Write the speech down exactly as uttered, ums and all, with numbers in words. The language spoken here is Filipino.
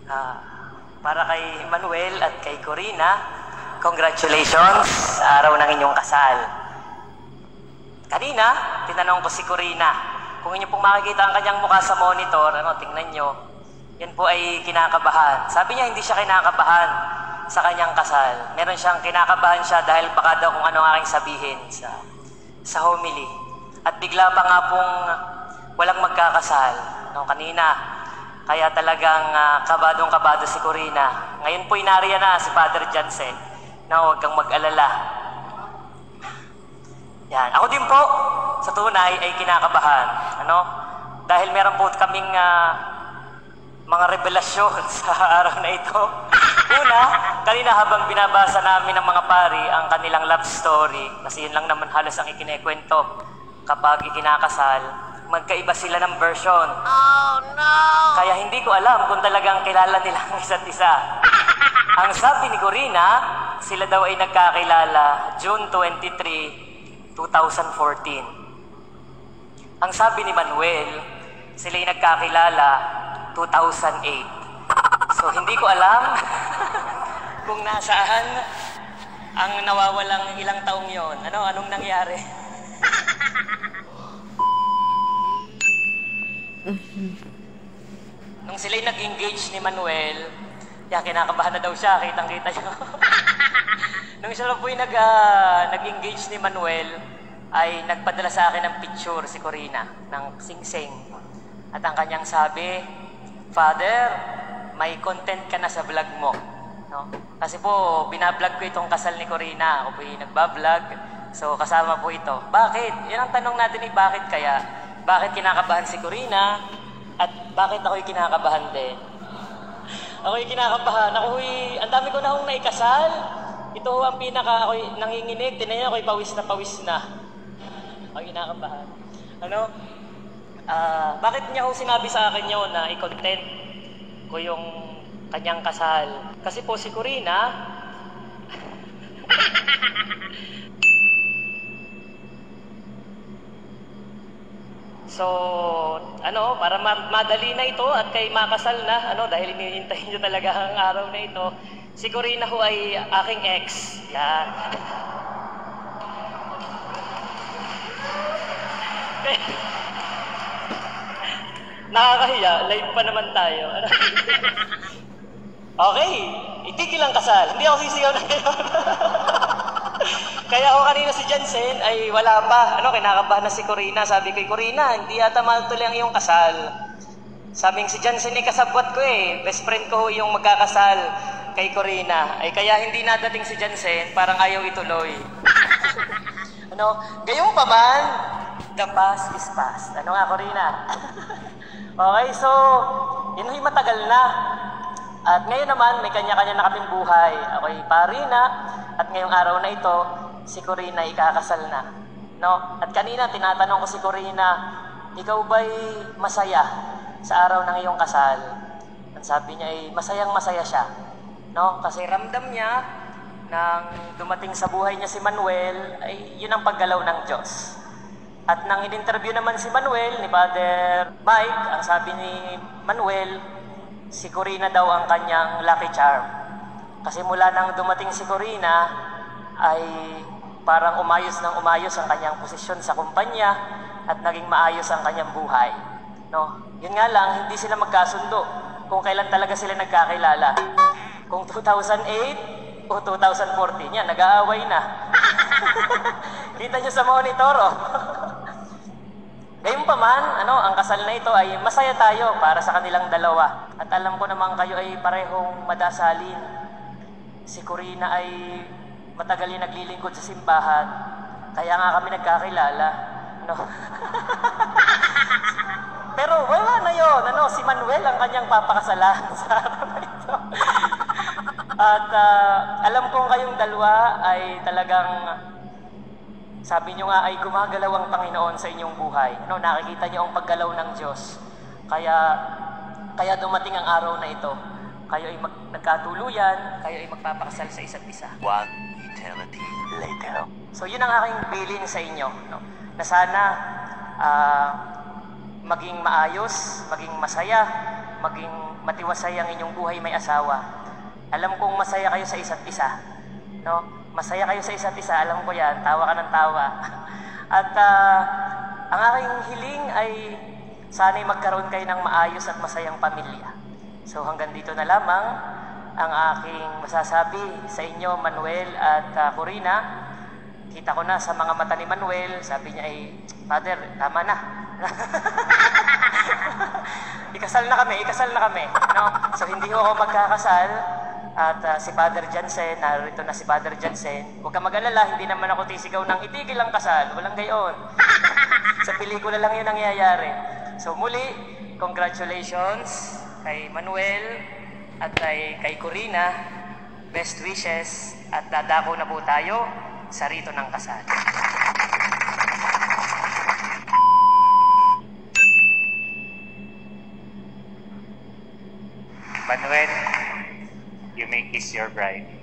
Ah, para kay Manuel at kay Corina, congratulations sa araw ng inyong kasal. Kanina, tinanong ko si Corina, kung inyo pong makikita ang kanyang mukha sa monitor, ano, tingnan nyo, yan po ay kinakabahan. Sabi niya hindi siya kinakabahan sa kanyang kasal. Meron siyang kinakabahan siya dahil baka daw kung ano ang aking sabihin sa, sa homily. At bigla pa nga pong walang magkakasal, no, kanina. Kaya talagang uh, kabadong-kabado si Corina. Ngayon po inariya na si Father Jansen na huwag kang mag-alala. Yan. Ako din po, sa tunay ay kinakabahan. Ano? Dahil meron po kaming uh, mga revelasyon sa araw na ito. Una, kanina habang binabasa namin ng mga pari ang kanilang love story, kasi yun lang naman halos ang ikinekwento kapag ikinakasal, magkaiba sila ng version. Oh, no! Kaya hindi ko alam kung talagang kilala nila ang isa't isa. Ang sabi ni Corina, sila daw ay nagkakilala June twenty-third, twenty fourteen. Ang sabi ni Manuel, sila ay nagkakilala two thousand eight. So hindi ko alam kung nasaan ang nawawalang ilang taong yon. Ano, anong nangyari? Nung sila'y nag-engage ni Manuel, yan, kinakabahan na daw siya, kitang-kita niyo. Nung siya po'y nag, uh, nag-engage ni Manuel, ay nagpadala sa akin ng picture si Corina, ng sing-sing. At ang kanyang sabi, Father, may content ka na sa vlog mo. No? Kasi po, binablog ko itong kasal ni Corina. Ako po'y nagbablog, so kasama po ito. Bakit? Yan ang tanong natin, eh, bakit kaya? Bakit kinakabahan si Corina? At bakit ako'y kinakabahan din? Ako'y kinakabahan. Ako'y, ang dami ko na akong naikasal. Ito ang pinaka, ako'y nanginginig. Tinan niya, ako'y pawis na pawis na. Ako'y kinakabahan. Ano? Uh, bakit niya ako sinabi sa akin yun na i-content ko yung kanyang kasal? Kasi po si Corina, so, ano, para ma madali na ito at kay makasal na, ano, dahil iniintay nyo talaga ang araw na ito, si Corina ho ay aking ex. Yan. Nakakahiya, live pa naman tayo. Okay, itigil ang kasal. Hindi ako sisigaw na ngayon. Kaya ako kanina si Jansen ay wala pa. Ano, kinakabahan na si Corina. Sabi ko, Corina, hindi yata matuloy ang iyong kasal. Sabing si Jansen ay kasabwat ko eh. Best friend ko yung magkakasal kay Corina. Ay kaya hindi nadating si Jansen, parang ayaw ituloy. Ano, gayong pa man, the past is past. Ano nga, Corina? Okay, so, yun ay matagal na. At ngayon naman, may kanya-kanya na kaming buhay. Ako'y pari na, at ngayong araw na ito, si Corina ikakasal na. No? At kanina, tinatanong ko si Corina, ikaw ba'y masaya sa araw ng iyong kasal? Ang sabi niya ay, masayang masaya siya. No? Kasi ramdam niya, nang dumating sa buhay niya si Manuel, ay yun ang paggalaw ng Diyos. At nang in-interview naman si Manuel, ni Father Mike, ang sabi ni Manuel, si Corina daw ang kanyang lucky charm. Kasi mula nang dumating si Corina, ay parang umayos ng umayos ang kanyang posisyon sa kumpanya at naging maayos ang kanyang buhay. No? Yun nga lang, hindi sila magkasundo kung kailan talaga sila nagkakilala. Kung two thousand eight o two thousand fourteen, yan, nag-aaway na. Kita nyo sa monitor, oh. Gayun pa man, ano, ang kasal na ito ay masaya tayo para sa kanilang dalawa. At alam ko naman kayo ay parehong madasalin. Si Corina ay matagal yung naglilingkod sa simbahan. Kaya nga kami nagkakilala. No? Pero wala na yun. Ano, si Manuel ang kanyang papakasalan sa araw na ito. At uh, alam kong kayong dalawa ay talagang, sabi nyo nga ay gumagalaw ang Panginoon sa inyong buhay. No, nakikita nyo ang paggalaw ng Diyos. Kaya, kaya dumating ang araw na ito. Kayo ay mag nagkatuluyan, kayo ay magpapakasal sa isa't isa. One eternity later. So yun ang aking bilin sa inyo. No? Na sana uh, maging maayos, maging masaya, maging matiwasay ang inyong buhay may asawa. Alam kong masaya kayo sa isa't isa. No? Masaya kayo sa isa't isa, alam ko yan. Tawa ka ng tawa. At uh, ang aking hiling ay sana'y magkaroon kayo ng maayos at masayang pamilya. So hanggang dito na lamang ang aking masasabi sa inyo, Manuel at uh, Corina. Kita ko na sa mga mata ni Manuel, sabi niya ay, Father, tama na. ikasal na kami, ikasal na kami. No? So hindi ko ako magkakasal. At uh, si Father Jansen, narito na si Father Jansen. Huwag ka mag-alala, hindi naman ako tisigaw ng itigil ang kasal. Walang gayon. Sa pelikula lang yun nangyayari. So muli, congratulations kay Manuel at kay, kay Corina. Best wishes at dadako na po tayo sa rito ng kasal. Manuel, you may kiss your bride.